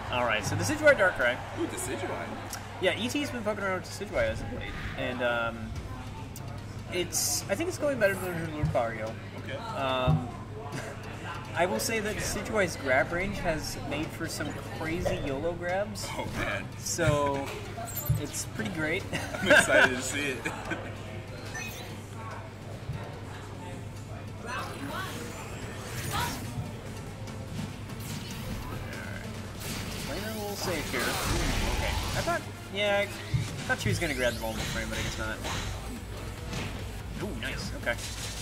Alright, so Decidueye Darkrai. Ooh, Decidueye. Yeah, ET's been fucking around with Decidueye as of late. And, I think it's going better than Lucario. Okay. I will say that Decidueye's grab range has made for some crazy YOLO grabs. Oh, man. So, it's pretty great. I'm excited to see it. Playing it a little safe here. Okay. I thought she was going to grab the Vulnerable Frame, but I guess not. Ooh, nice. Okay.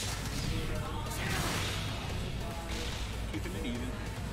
Keeping it even.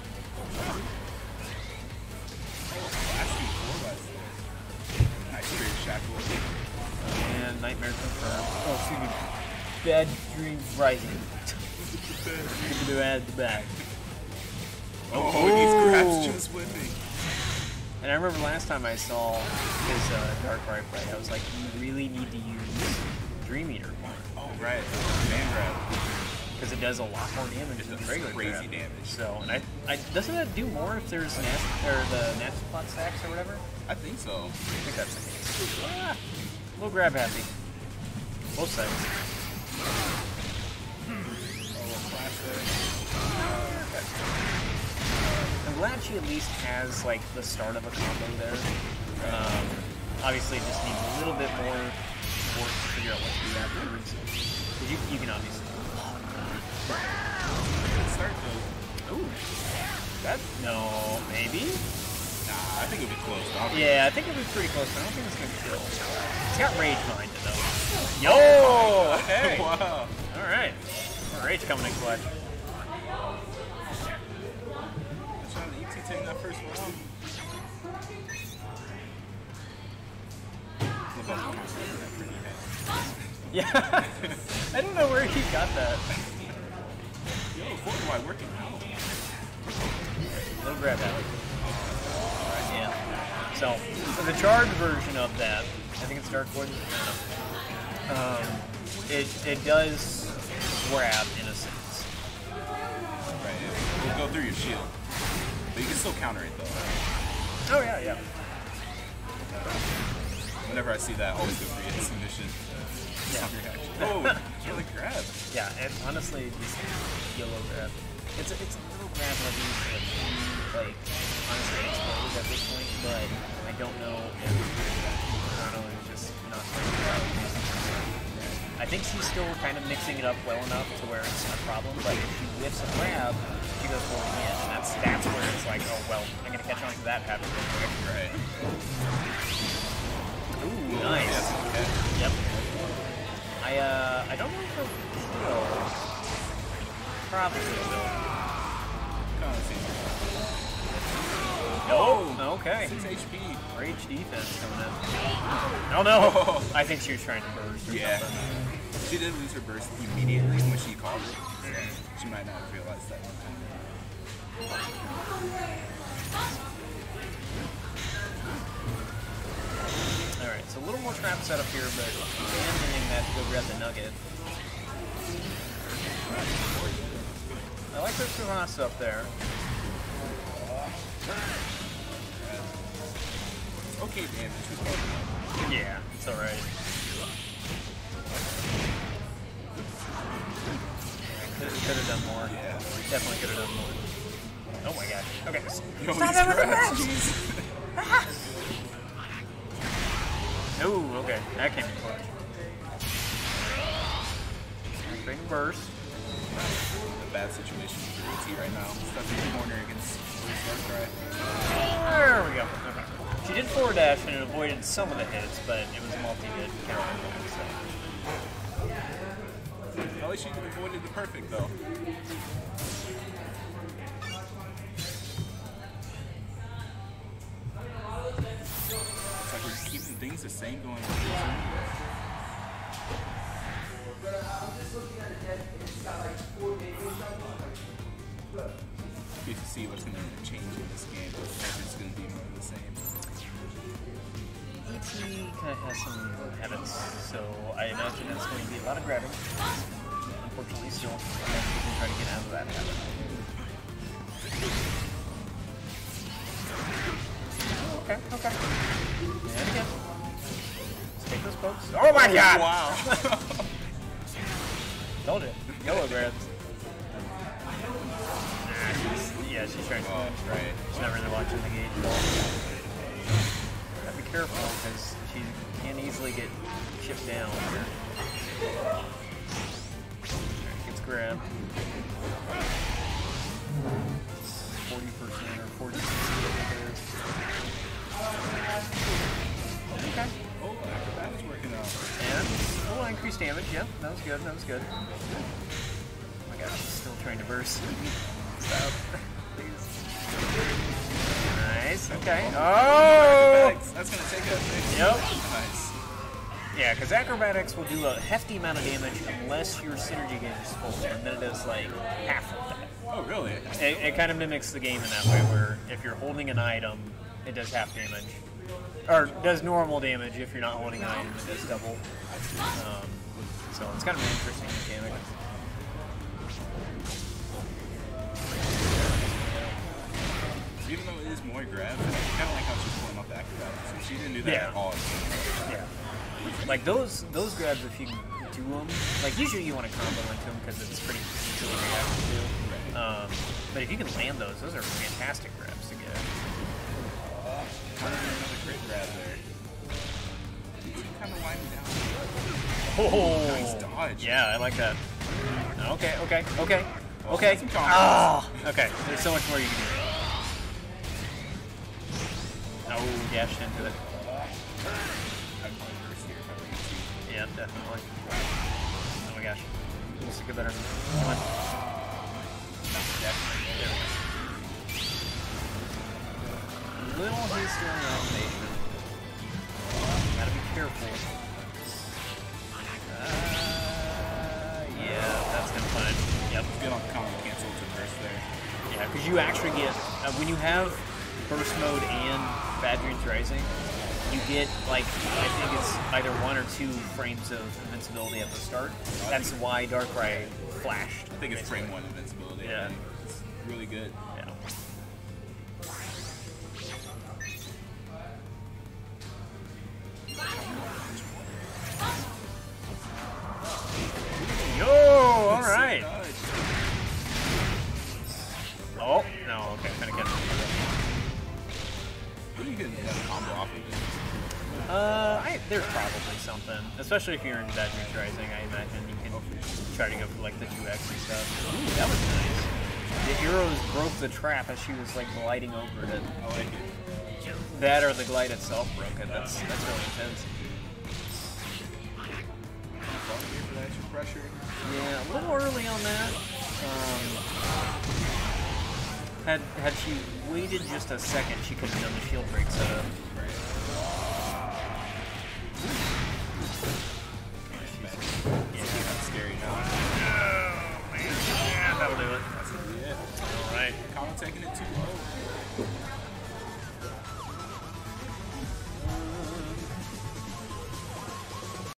Blasting 4x4. Nice Spirit Shackle. And Nightmare confirmed. Oh, excuse me. Bad Dreams Rising. To add the back. Oh, these grabs just whipping. And I remember last time I saw his Darkrai play, I was like, you really need to use Dream Eater more. Oh, right. Man grab. Because it does a lot more damage than regular crazy grab. damage. So, and I doesn't that do more if there's the Nasty Plot stacks or whatever? I think so. I think that's the case. Ah, little grab happy. Both sides. I'm glad she at least has like the start of a combo there. Obviously, it just needs a little bit more work to figure out what to do afterwards. Because you can obviously. Good start though. Ooh, that no maybe. Nah, I think it'll be close. Yeah, I think it'll be pretty close. But I don't think it's gonna kill. It's got rage behind it though. Yo! Okay. Wow. All right. Rage coming in clutch. Trying to ET take that first round. Yeah. I don't know where he got that. Yo, Fortnite working out. Little grab alley. Yeah. So, for the charge version of that, I think it's Dark Void. It does grab in a sense. Right, it'll go through your shield. But you can still counter it though. Oh yeah, yeah. Whenever I see that, I always go for it. Submission. Yeah. Oh, really grab. Yeah, and honestly, just yellow grab. It's a little grab that needs to like honestly explode at this point, but I don't know if Toronto is just not playing it out. I think she's still kind of mixing it up well enough to where it's not a problem, but if she whiffs a grab, she goes for it again, and that's where it's like, oh well, I'm gonna catch on to that habit real quick. Right. Ooh, nice. That's okay. Yep. I don't know if it'll kill. Probably will. Oh, okay. 6 HP. Rage defense coming in. Oh no! I think she was trying to burst or something. She did lose her burst immediately when she called it. So she might not have realized that. Alright, so a little more trap setup here, but abandoning that to go grab the nugget. I like the Kuhasa up there. Okay, damage. Yeah, it's alright. Could have done more. Yeah. Definitely could have done more. Oh my gosh. Okay. Yo, Stop that with the grabs. grabs! Oh, okay. That came in clutch. Big burst. A bad situation for AT right now. Stuck in the corner against Darkrai. There we go. Okay. She did forward dash and it avoided some of the hits, but it was a multi-hit counter. So. At least she avoided the perfect though. It's like we're keeping things the same going on. Good to see what's going to change in this game. If it's going to be more of the same. ET kind of has some habits, so I imagine it's going to be a lot of grabbing. Unfortunately, still, we can try to get out of that habit. Okay, okay. And again. Let's take those pokes. Oh my god! Wow. Told you. Yellow grabs. Yeah, she's trying to. Oh, right. She's not really watching the gauge at all. Gotta be careful because she can easily get chipped down here. Gets grabbed. 40% or 40%, I think it is. Okay. Oh, acrobatics working out. And a little increased damage. Yep, that was good. That was good. Oh my gosh, she's still trying to burst. Stop. Please. Nice. Okay. Oh! Acrobatics. That's gonna take us. Yep. Nice. Yeah, because acrobatics will do a hefty amount of damage unless your synergy gauge is full, and then it does like half of that. Oh, really? It kind of mimics the game in that way, where if you're holding an item, it does half damage. Or does normal damage. If you're not holding an item, it does double. So it's kind of an interesting mechanic. Even though it is more grab, I kind of like how she's pulling off the acrobatics. So she didn't do that Yeah. at all. Yeah. Like those grabs, if you do them, like usually you want to combo into them because it's pretty easy to react to. But if you can land those are fantastic grabs to get. Another great grab there. You can kind of wind down. Oh, Nice dodge. Yeah, I like that. Okay, okay, okay, Oh, okay. that's some confidence. Ah, okay. There's so much more you can do. Oh, dashed into it. I'd reverse here if I were you. Yeah, definitely. Oh my gosh. Let's get better. Come on. Definitely. There we go. Little hasty on the automation. Gotta be careful. Yeah, that's gonna punish. Yep. Good on combo cancel to burst there. Yeah, because you actually get, when you have burst mode and Bad Dreams Rising, you get, like, I think it's either 1 or 2 frames of invincibility at the start. That's why Darkrai flashed. I think it's frame 1 invincibility. Yeah. It's really good. Yeah. Yo, alright. Oh, no, okay, kind of catching. What are you getting that combo off of this? There's probably something. Especially if you're in Bad Dreams Rising, I imagine you can try to go for like the 2x and stuff. Ooh, that was nice. The heroes broke the trap as she was like gliding over it. I like it. That or the glide itself broke it. That's really intense. Probably here for that extra pressure. Yeah, a little early on that. Had she waited just a second, she could have done the shield break setup. Right. Yeah, That's scary now. oh man, yeah, that'll do it. That's gonna be it. All right. Combo taking it too low.